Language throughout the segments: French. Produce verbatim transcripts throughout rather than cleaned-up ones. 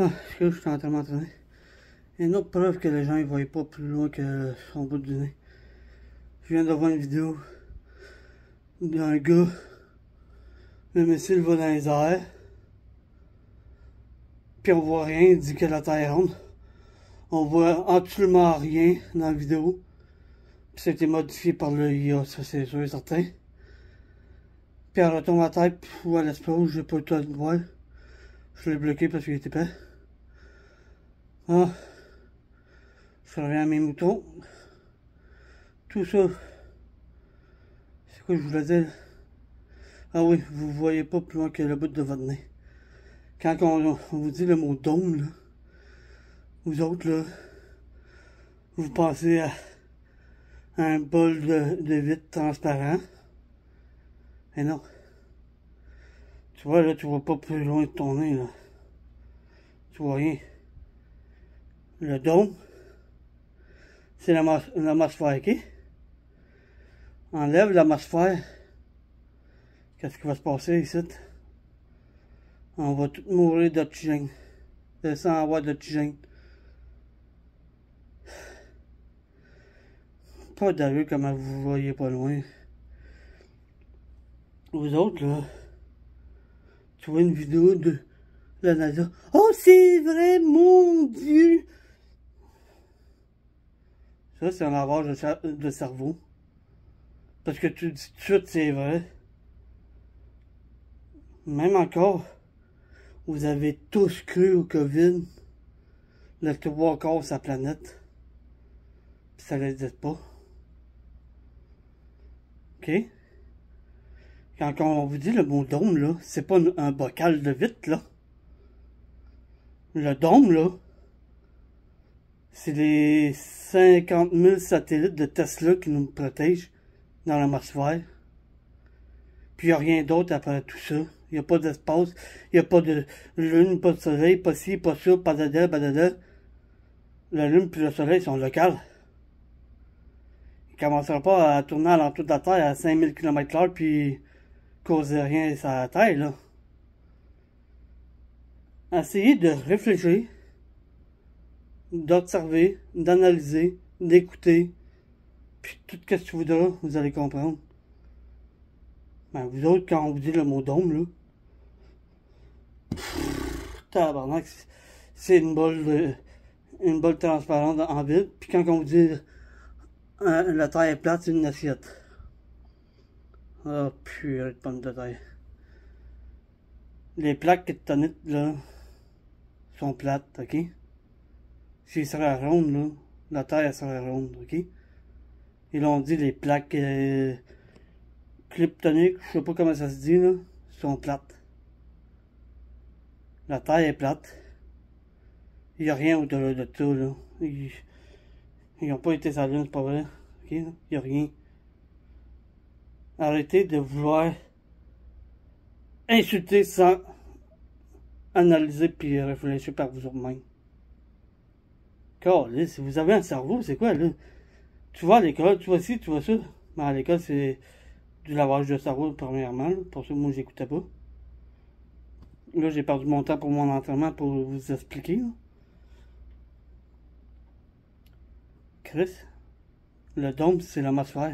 Ah, je suis en train de m'entraîner. Une autre preuve que les gens ne voient pas plus loin que son bout du nez. Je viens de voir une vidéo d'un gars, le missile va dans les airs, puis on voit rien, il dit que la Terre est ronde. On voit absolument rien dans la vidéo. Puis ça a été modifié par le I A, ça c'est sûr et certain. Puis elle retombe à tête ou elle explose, j'ai pas eu le temps de voir. Je l'ai bloqué parce qu'il était pas. Ah, je reviens à mes moutons. Tout ça. C'est quoi que je voulais dire? Ah oui, vous voyez pas plus loin que le bout de votre nez. Quand on, on vous dit le mot dôme, là, vous autres, là, vous pensez à un bol de, de vitre transparent. Mais non. Tu vois, là, tu vois pas plus loin de ton nez, là. Tu vois rien. Le dôme, c'est l'atmosphère, ok? Enlève l'atmosphère. Qu'est-ce qui va se passer ici? On va tous mourir d'oxygène. Sans avoir d'oxygène. Pas d'allure comment vous voyez pas loin. Vous autres, là, tu vois une vidéo de la NASA. Oh, c'est vrai, mon Dieu! Ça, c'est un lavage de, de cerveau. Parce que tu dis tout de suite, c'est vrai. Même encore, vous avez tous cru au COVID. Le trois quarts sa planète. Puis ça l'existe pas. OK? Quand on vous dit le mot dôme, là, c'est pas un bocal de vitre, là. Le dôme, là, c'est les cinquante mille satellites de Tesla qui nous protègent dans l'atmosphère. Puis il n'y a rien d'autre après tout ça. Il n'y a pas d'espace, il n'y a pas de lune, pas de soleil, pas ci, pas ça, pas dada, pas dada. La lune puis le soleil sont locales. Ils ne commenceront pas à tourner à l'entour de la Terre à cinq mille kilomètres l'heure puis causer rien sur la Terre, là. Essayez de réfléchir, d'observer, d'analyser, d'écouter, puis tout ce que tu voudras, vous allez comprendre. Ben, vous autres, quand on vous dit le mot dôme, là, tabarnak, c'est une bolle de, une bolle transparente en vide, puis quand on vous dit euh, la terre est plate, c'est une assiette. Ah, oh, purée de pommes de terre. Les plaques tectoniques, là, sont plates, ok? Si elles seraient rondes, là, la terre, elle serait ronde, ok? Ils l'ont dit, les plaques euh, cliptoniques, je sais pas comment ça se dit, là, sont plates. La terre est plate. Il n'y a rien au-delà de ça, là. Ils n'ont pas été sur la lune, c'est pas vrai. Ok? Il n'y a rien. Arrêtez de vouloir insulter sans analyser puis réfléchir par vous-même. Car, là, si vous avez un cerveau, c'est quoi, là? Tu vas à l'école, tu vois ci, tu vois ça. Mais à l'école, c'est du lavage de cerveau, premièrement. Là. Pour ça, moi, j'écoutais pas. Là, j'ai perdu mon temps pour mon entraînement pour vous expliquer. Là. Chris, le dôme, c'est l'atmosphère.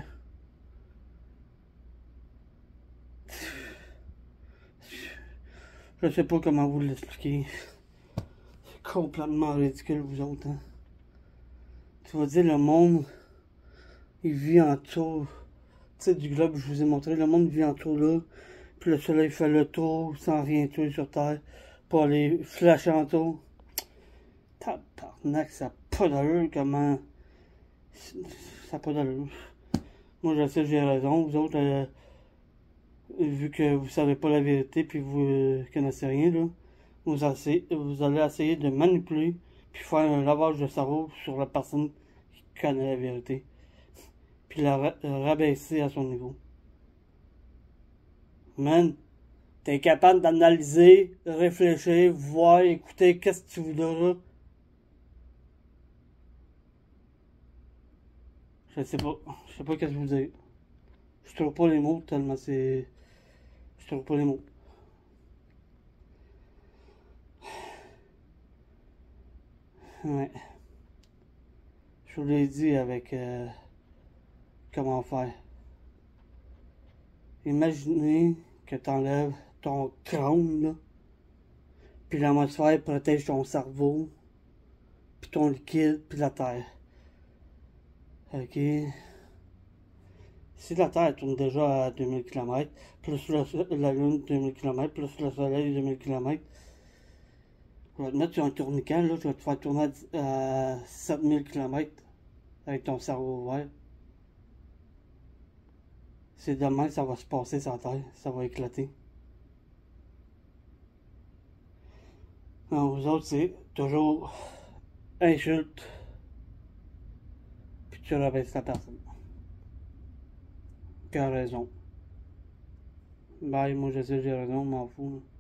Je sais pas comment vous l'expliquer. C'est complètement ridicule, vous autres. Hein? Tu vas dire, le monde, il vit en tour. Tu sais, du globe, je vous ai montré, le monde vit en tour là. Puis le soleil fait le tour sans rien tuer sur Terre. Pour aller flasher en tour. Tabarnak, ça n'a pas d'allure, comment. Ça n'a pas d'allure. Moi, je sais, j'ai raison. Vous autres, euh, vu que vous savez pas la vérité, puis vous euh, connaissez rien, là, vous, essayez, vous allez essayer de manipuler, puis faire un lavage de cerveau sur la personne qui connaît la vérité. Puis la ra rabaisser à son niveau. Man, t'es capable d'analyser, réfléchir, voir, écouter, qu'est-ce que tu voudras. Je sais pas. Je sais pas qu'est-ce que vous dire. Je trouve pas les mots tellement c'est. Je trouve pas les mots. Ouais. Je vous l'ai dit avec euh, comment faire. Imaginez que tu enlèves ton crâne, là, puis l'atmosphère protège ton cerveau, puis ton liquide, puis la terre. Ok. Si la Terre tourne déjà à deux mille kilomètres, plus le, la Lune deux mille kilomètres, plus le Soleil deux mille kilomètres, je vais te mettre sur un tourniquet, là, je vais te faire tourner à sept mille kilomètres avec ton cerveau ouvert. C'est demain que ça va se passer sur la Terre, ça va éclater. Non, vous autres, c'est toujours insulte, puis tu rabaisses la personne. Qui a raison. Bye, moi je sais j'ai raison, m'en fous.